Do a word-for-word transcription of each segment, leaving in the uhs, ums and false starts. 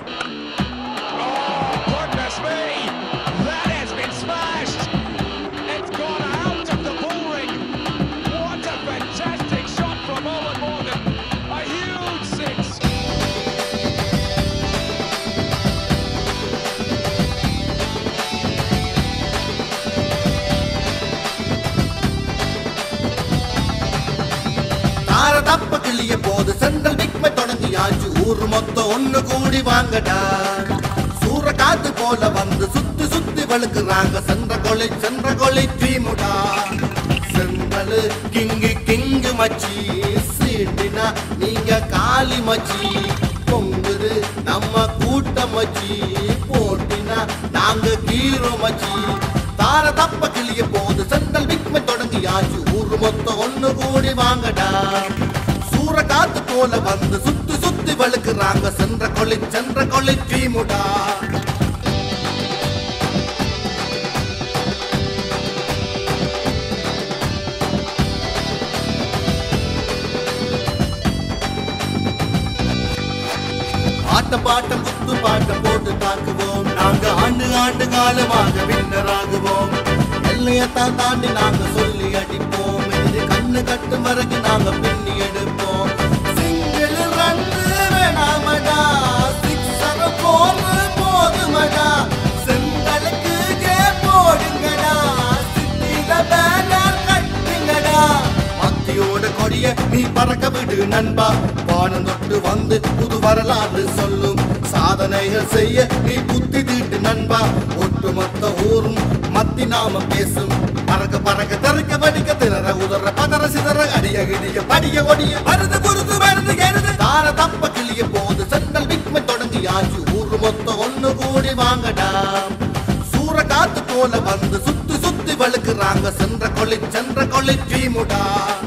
தப்ப கிளிய போது சென்றல் விக்மை தொடங்கியாச்சு ஊர் மொத்தம் ஒண்ணு கூடி வாங்கடா சூற காத்து போல வந்து சுத்தி சுத்தி வழுக்குறாங்க சென்ற கொலை சென்ற கொலை தீமுடா சென்றலு கிங்கு கிங்கு மச்சி சீட்டினா நீங்க காலி மச்சி பொங்குது நம்ம கூட்ட மச்சி போட்டினா நாங்க கீரோ மச்சி தார தப்ப கிளிய போது சென்றல் விக்மை தொடங்கியாச்சு ஊர் மொத்தம் ஒண்ணு கூடி வாங்கடா சூற காத்து போல வந்து சுத்தி சுத்தி வழுக்குறாங்க சென்ற கொலை சென்ற கொலை தீமுடா ஆட்டம் பாட்டம் குத்து பாட்டம் போட்டு தாக்குவோம் நாங்க ஆண்டு ஆண்டு காலமாக வின்னராகுவோம் எல்லையத்தான் தாண்டி நாங்க சொல்லி அடிப்போம் இது கண்ணு கட்டும் வரைக்கும் நாங்க பின்னி எடுப்போம் சிங்கிள் ரன்னு வேணாமடா சிக்ஸர் போது போதுமடா செந்தலுக்கு கே போடுங்கடா சித்தில பேனர் கட்டுங்கடா மத்தியோட கொடிய நீ பறக்க விடு நண்பா வானம் தொட்டு வந்து புது வரலாறு சொல்லும் சாதனைகள் செய்ய நீ புத்தி தீட்டு நண்பா ஒட்டுமொத்த ஊரும் மத்தி நாம பேசும் பறக்க பறக்க தருக்க படிக்க திணற உதற பதற சிதற அடிய கிடிய படிய ஒடிய வருது குருது வருது எருது தார தப்ப கிளிய போது சென்றல் விக்மை தொடங்கியாச்சு ஊர் மொத்தம் ஒண்ணு கூடி வாங்கடா சூற காத்து போல வந்து சுத்தி சுத்தி வழுக்குறாங்க சென்ற கொலை சென்ற கொலை தீமுடா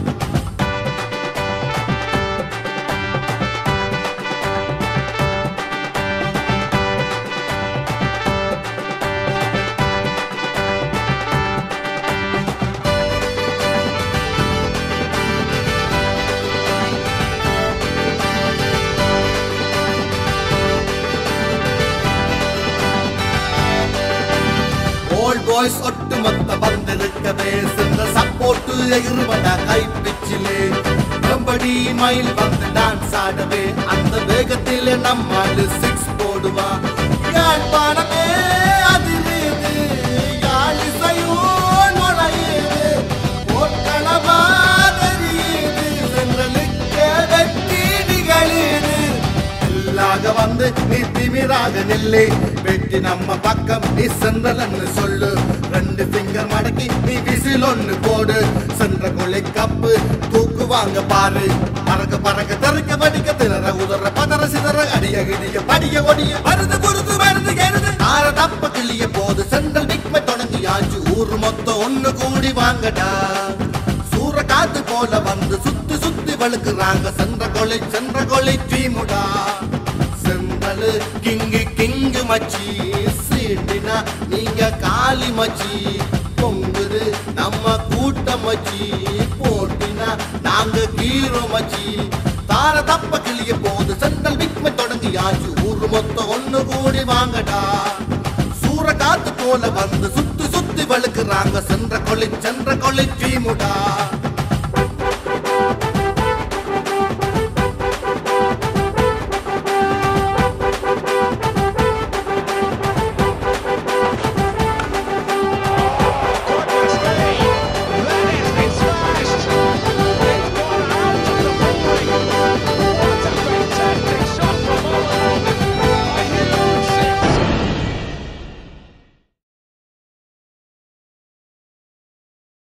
பாய்ஸ் ஒட்டுமொத்த வந்திருக்கவே சென்ற சப்போர்ட்டு எகிருவடா கைப்பிச்சிலே கபடி மயில் வந்து டான்ஸ் ஆடவே அந்த வேகத்திலே நம்மால் சிக்ஸ் போடுவா யாழ்ப்பாணமே அதிரீது யாழிசையோ நுழையுது போட்களமா தெரியுது சென்றலுக்கு வெற்றி நிகழுது எல்லாக வந்து நீ திமிராக நில்லே வெட்டி நம்ம பக்கம் நீ சென்றலன்னு சொல்லு ரெண்டு பிங்கர் மடக்கி நீ விசில் ஒண்ணு போடு சென்ற கொலை கப்பு தூக்கு வாங்க பாரு பறக்க பறக்க தருக்க படிக்க திணற உதற பதற சிதற அடிய கிடிய படிய ஒடிய வருது குருது வருது எருது தார தப்ப கிளிய போது சென்றல் விக்மை தொடங்கியாச்சு ஊர் மொத்தம் ஒண்ணு கூடி வாங்கடா சூற காத்து போல வந்து சுத்தி சுத்தி வழுக்குறாங்க சென்ற கொலை சென்ற கொலை தீமுடா சென்றலு கிங்கு கிங்கு மச்சி சீட்டினா நீங்க காலி மச்சி பொங்குது நம்ம கூட்ட மச்சி போட்டினா நாங்க கீரோ மச்சி தார தப்ப கிளிய போது சென்றல் விக்மை தொடங்கியாச்சு ஊர் மொத்தம் ஒண்ணு கூடி வாங்கடா சூற காத்து போல வந்து சுத்தி சுத்தி வழுக்குறாங்க சென்ற கொலை சென்ற கொலை தீமுடா